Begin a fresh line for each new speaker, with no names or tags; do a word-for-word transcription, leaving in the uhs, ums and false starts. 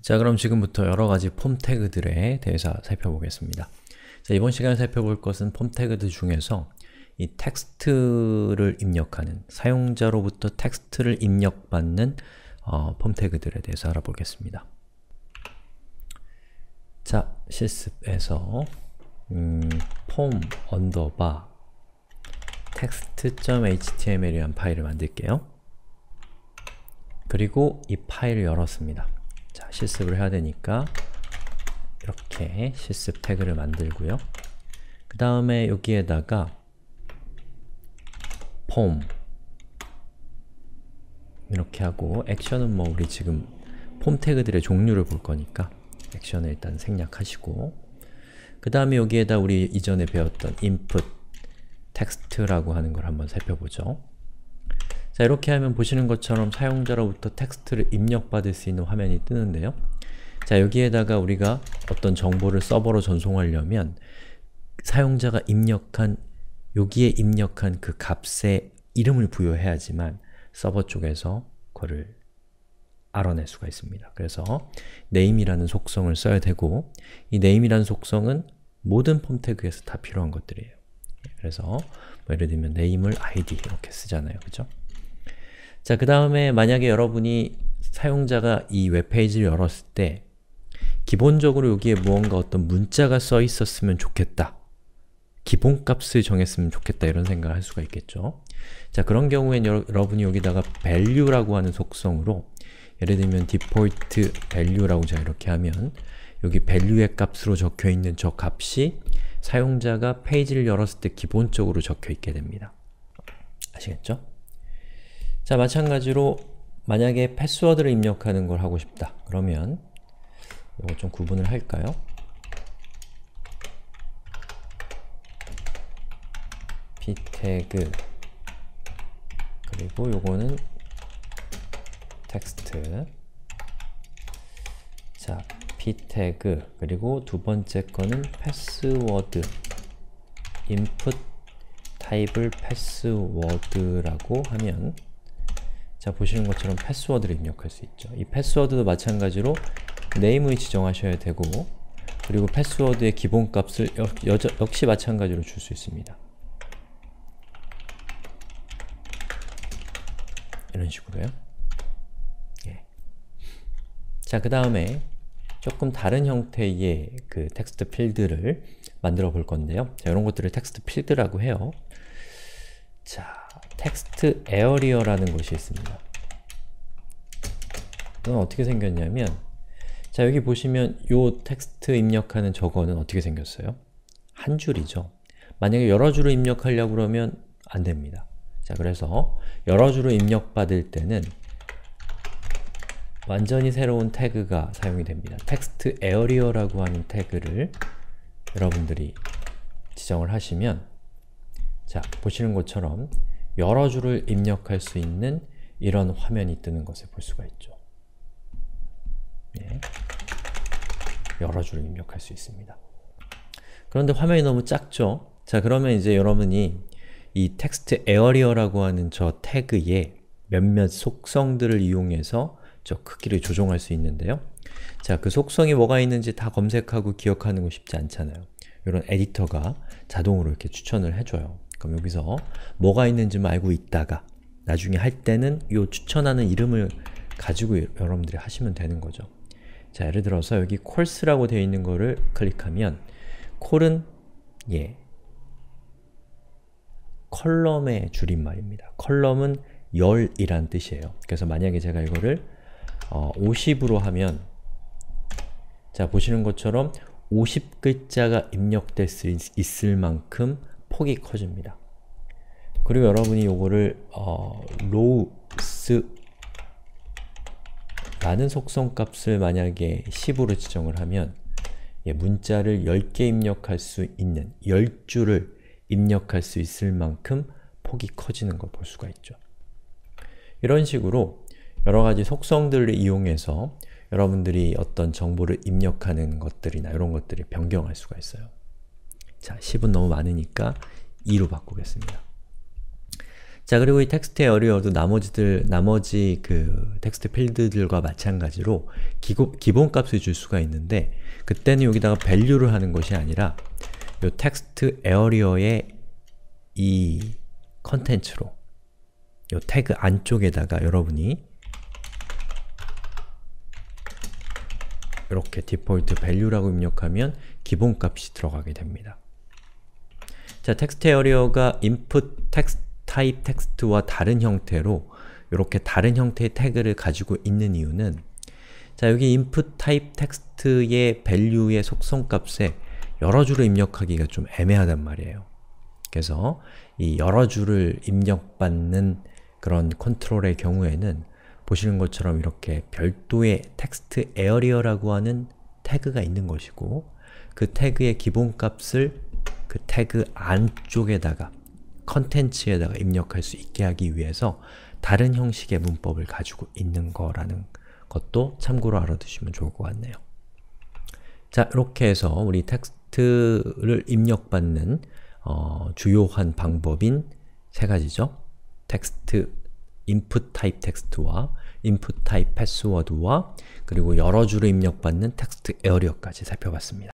자, 그럼 지금부터 여러가지 폼 태그들에 대해서 살펴보겠습니다. 자, 이번 시간에 살펴볼 것은 폼 태그들 중에서 이 텍스트를 입력하는, 사용자로부터 텍스트를 입력받는 어, 폼 태그들에 대해서 알아보겠습니다. 자, 실습에서 음, 폼 언더바 text.html이라는 파일을 만들게요. 그리고 이 파일을 열었습니다. 자, 실습을 해야 되니까 이렇게 실습 태그를 만들고요. 그 다음에 여기에다가 폼 이렇게 하고, 액션은 뭐 우리 지금 폼 태그들의 종류를 볼 거니까 액션을 일단 생략하시고, 그 다음에 여기에다 우리 이전에 배웠던 input 텍스트라고 하는 걸 한번 살펴보죠. 자, 이렇게 하면 보시는 것처럼 사용자로부터 텍스트를 입력받을 수 있는 화면이 뜨는데요. 자, 여기에다가 우리가 어떤 정보를 서버로 전송하려면 사용자가 입력한, 여기에 입력한 그 값에 이름을 부여해야지만 서버 쪽에서 그거를 알아낼 수가 있습니다. 그래서 name이라는 속성을 써야 되고, 이 name이라는 속성은 모든 폼 태그에서 다 필요한 것들이에요. 그래서 뭐 예를 들면 name을 id 이렇게 쓰잖아요. 그죠? 자, 그 다음에 만약에 여러분이 사용자가 이 웹페이지를 열었을 때 기본적으로 여기에 무언가 어떤 문자가 써 있었으면 좋겠다, 기본값을 정했으면 좋겠다, 이런 생각을 할 수가 있겠죠. 자, 그런 경우엔 여러, 여러분이 여기다가 value라고 하는 속성으로, 예를 들면 default value라고 제가 이렇게 하면 여기 value의 값으로 적혀있는 저 값이 사용자가 페이지를 열었을 때 기본적으로 적혀있게 됩니다. 아시겠죠? 자, 마찬가지로 만약에 패스워드를 입력하는 걸 하고 싶다. 그러면 이거 좀 구분을 할까요? p 태그 그리고 요거는 텍스트. 자, p 태그 그리고 두 번째 거는 패스워드, input 타입을 패스워드라고 하면, 자, 보시는 것처럼 패스워드를 입력할 수 있죠. 이 패스워드도 마찬가지로 name을 지정하셔야 되고, 그리고 패스워드의 기본값을 여, 여, 역시 마찬가지로 줄 수 있습니다. 이런 식으로요. 예. 자, 그 다음에 조금 다른 형태의 그 텍스트 필드를 만들어 볼 건데요. 자, 이런 것들을 텍스트 필드라고 해요. 자, 텍스트 에어리어라는 것이 있습니다. 이건 어떻게 생겼냐면, 자, 여기 보시면 요 텍스트 입력하는 저거는 어떻게 생겼어요? 한 줄이죠. 만약에 여러 줄을 입력하려고 그러면 안 됩니다. 자, 그래서 여러 줄을 입력받을 때는 완전히 새로운 태그가 사용이 됩니다. 텍스트 에어리어라고 하는 태그를 여러분들이 지정을 하시면, 자, 보시는 것처럼 여러 줄을 입력할 수 있는 이런 화면이 뜨는 것을 볼 수가 있죠. 예. 여러 줄을 입력할 수 있습니다. 그런데 화면이 너무 작죠? 자, 그러면 이제 여러분이 이 텍스트 에어리어라고 하는 저 태그에 몇몇 속성들을 이용해서 저 크기를 조정할 수 있는데요. 자, 그 속성이 뭐가 있는지 다 검색하고 기억하는 거 쉽지 않잖아요. 이런 에디터가 자동으로 이렇게 추천을 해줘요. 그럼 여기서 뭐가 있는지만 알고 있다가 나중에 할 때는 이 추천하는 이름을 가지고 여러분들이 하시면 되는 거죠. 자, 예를 들어서 여기 course라고 되어 있는 거를 클릭하면, 콜은 예, 컬럼의 줄임말입니다. 컬럼은 열이란 뜻이에요. 그래서 만약에 제가 이거를 어, 오십으로 하면, 자, 보시는 것처럼 오십 글자가 입력될 수 있, 있을 만큼 폭이 커집니다. 그리고 여러분이 요거를 어, rows 라는 속성 값을 만약에 십으로 지정을 하면, 예, 문자를 열 개 입력할 수 있는, 열 줄을 입력할 수 있을 만큼 폭이 커지는 걸 볼 수가 있죠. 이런 식으로 여러가지 속성들을 이용해서 여러분들이 어떤 정보를 입력하는 것들이나 이런 것들을 변경할 수가 있어요. 자, 십은 너무 많으니까 이로 바꾸겠습니다. 자, 그리고 이 텍스트 에어리어도 나머지들, 나머지 그 텍스트 필드들과 마찬가지로 기고, 기본값을 줄 수가 있는데 그때는 여기다가 value를 하는 것이 아니라 이 텍스트 에어리어의 이 컨텐츠로 이 태그 안쪽에다가 여러분이 이렇게 디폴트 value라고 입력하면 기본값이 들어가게 됩니다. 자, 텍스트 에어리어가 input text 타입 텍스트와 다른 형태로 이렇게 다른 형태의 태그를 가지고 있는 이유는 자, 여기 input 타입 텍스트의 value의 속성값에 여러 줄을 입력하기가 좀 애매하단 말이에요. 그래서 이 여러 줄을 입력받는 그런 컨트롤의 경우에는 보시는 것처럼 이렇게 별도의 텍스트 에어리어라고 하는 태그가 있는 것이고 그 태그의 기본값을 그 태그 안쪽에다가 컨텐츠에다가 입력할 수 있게 하기 위해서 다른 형식의 문법을 가지고 있는 거라는 것도 참고로 알아두시면 좋을 것 같네요. 자, 이렇게 해서 우리 텍스트를 입력받는 어, 주요한 방법인 세 가지죠. 텍스트, input 타입 텍스트와 input 타입 패스워드와 그리고 여러 줄을 입력받는 텍스트 에어리어까지 살펴봤습니다.